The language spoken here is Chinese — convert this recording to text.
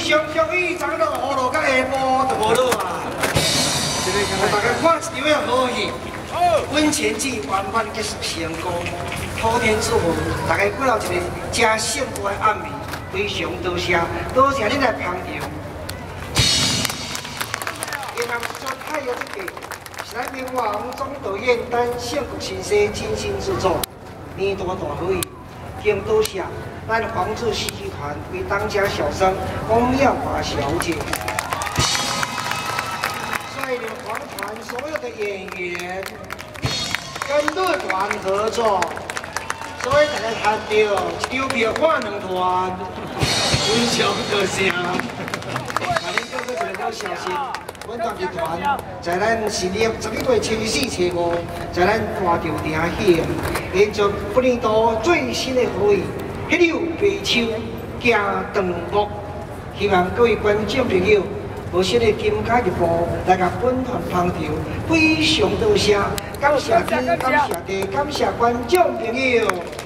常足意，昨落雨落到下晡就无落啊！大家看一场好戏，温泉季圆满结束成功，普天祝福大家过了一个真幸福的暗暝，非常多谢，多谢恁来捧场。今晚做太阳这个是咱明王总导演担相国先生精心制作，年大大好戏，更多谢咱黄志戏剧团为当家小生翁耀华小姐。 率领黄团所有的演员跟乐团合作，所以大家看到一张票换两团，非常多谢。那恁各位一个要小心，阮团剧团在咱12月11月初4、初5，在咱大稻埕戏，连续不年度最新的好戏《迄柳白秋行长木》，希望各位观众朋友。 无惜的金卡日报来甲本团捧场，非常多谢，感谢天，感谢地，感谢观众朋友。